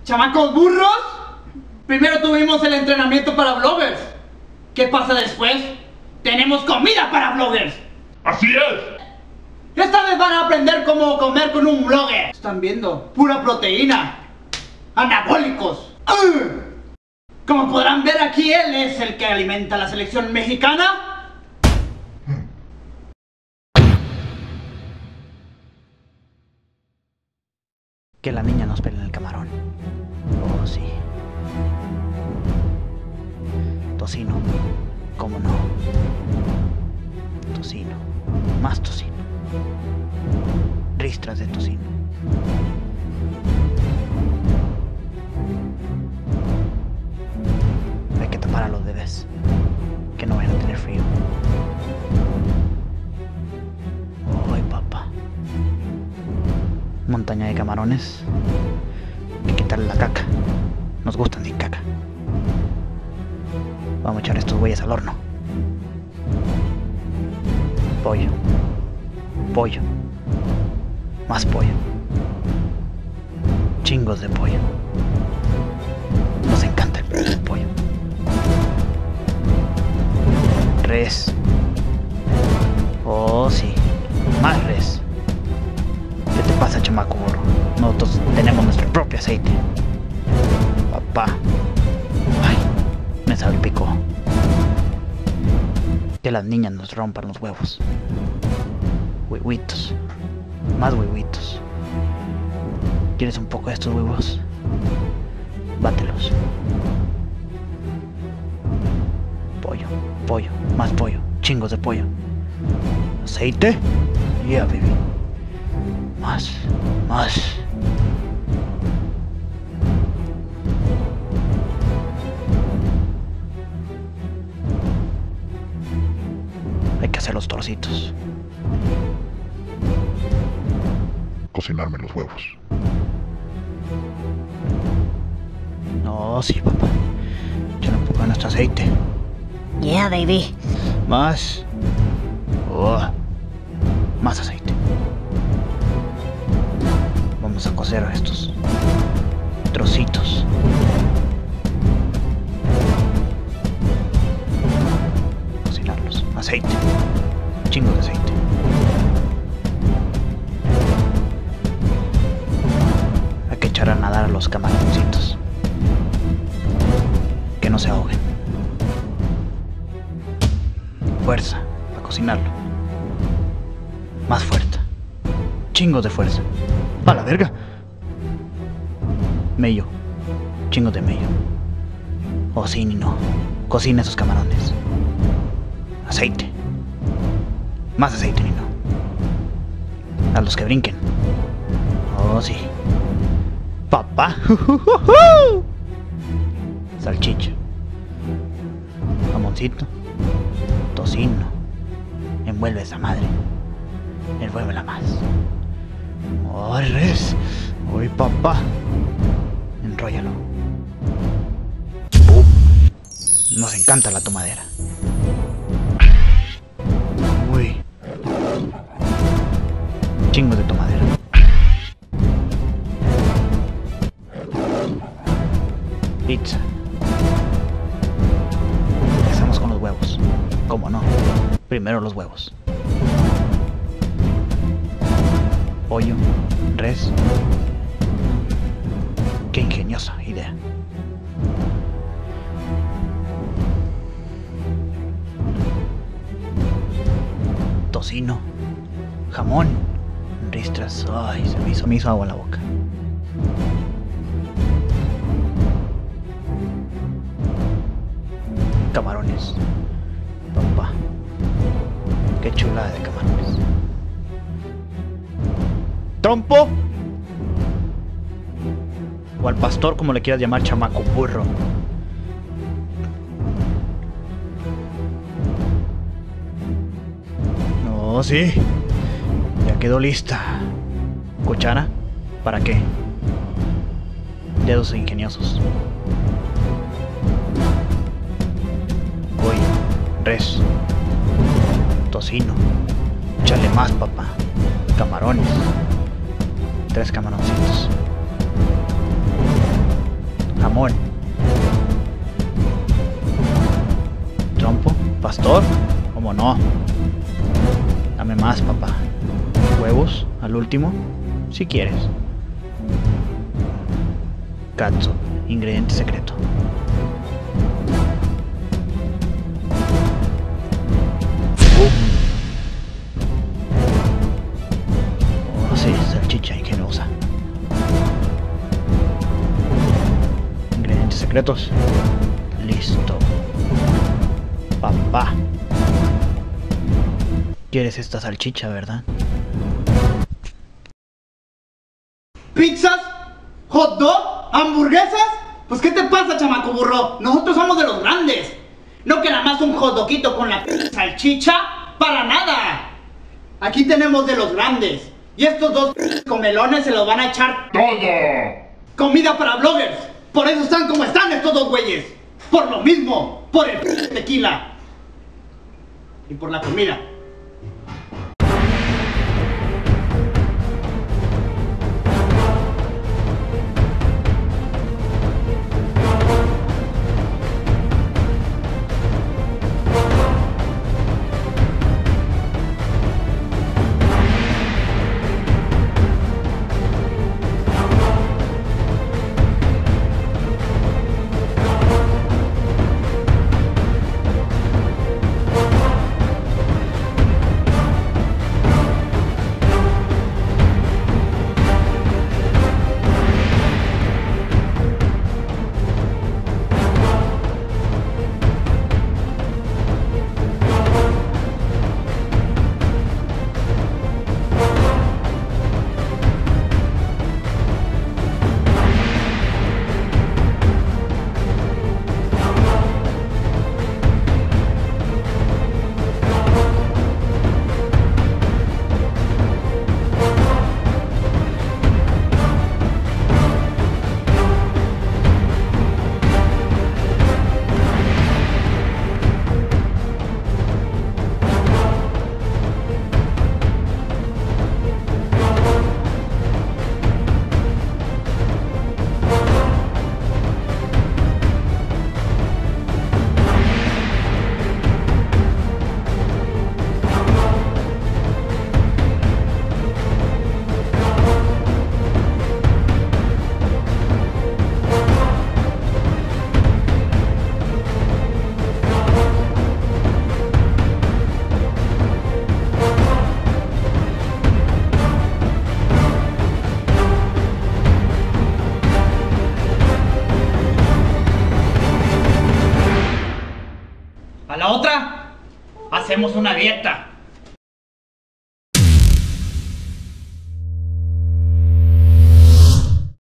¿Chamacos burros? Primero tuvimos el entrenamiento para bloggers. ¿Qué pasa después? ¡Tenemos comida para bloggers! ¡Así es! Esta vez van a aprender cómo comer con un blogger. Están viendo, pura proteína. Anabólicos. Como podrán ver aquí, él es el que alimenta a la selección mexicana. Que la niña nos pele en el camarón. Oh, sí. Tocino. ¿Cómo no? Tocino. Más tocino. Ristras de tocino. Hay que tapar a los bebés, que no vayan a tener frío. Ay, papá. Montaña de camarones. Hay que quitarle la caca. Nos gustan sin caca. Vamos a echar estos güeyes al horno. Pollo. Pollo. Más pollo. Chingos de pollo. Nos encanta el pollo. Res. Oh, sí. Más res. ¿Qué te pasa, chamaco burro? Nosotros tenemos nuestro propio aceite. Papá. Ay, me salpicó. Que las niñas nos rompan los huevos. Huevitos. Más huevitos. ¿Quieres un poco de estos huevos? Bátelos. Pollo, pollo, más pollo. Chingos de pollo. ¿Aceite? Yeah, baby. Más, más. Hay que hacer los trocitos. Cocinarme los huevos. No, sí, papá. Echar un poco de nuestro aceite. Yeah, baby. Más. Oh. Más aceite. Vamos a cocer estos trocitos. Cocinarlos. Aceite. Chingo de aceite. Hay que echar a nadar a los camaroncitos. Que no se ahoguen. Fuerza para cocinarlo. Más fuerza. Chingos de fuerza. ¡A la verga! Mello. Chingos de mello. Oh, sí, ni no. Cocina esos camarones. Aceite. Más aceite, ni no. A los que brinquen. Oh, sí. Papá. Salchicha. Jamoncito. Tocino. Envuelve esa madre. Envuélvela más. ¡Ay, res! ¡Ay, papá! Enróllalo. Nos encanta la tomadera. Uy. Chingo de tomadera. Pizza. Empezamos con los huevos. ¿Cómo no? Primero los huevos. Pollo, res. Qué ingeniosa idea. Tocino, jamón, ristras. Ay, se me hizo agua en la boca. Camarones. Papá. Qué chulada de camarones. Trompo. O al pastor, como le quieras llamar, chamaco burro. No, sí. Ya quedó lista. ¿Cuchara? ¿Para qué? Dedos ingeniosos. Pollo, res, tocino. Échale más, papá. Camarones. 3 camaroncitos. jamón. Trompo, pastor, ¿cómo no? Dame más, papá. Huevos, al último, si quieres. Katsu, ingrediente secreto. Oh, sí, salchicha ingeniosa. Ingredientes secretos. Listo. Papá. ¿Quieres esta salchicha, verdad? ¿Pizzas? ¿Hot dog? ¿Hamburguesas? Pues ¿qué te pasa, chamaco burro? Nosotros somos de los grandes. No que nada más un hot doguito con la salchicha. ¡Para nada! Aquí tenemos de los grandes. Y estos dos comelones se los van a echar ¡Todo! comida para bloggers. Por eso están como están estos dos güeyes. Por lo mismo. Por el tequila. Y por la comida. A la otra, hacemos una dieta.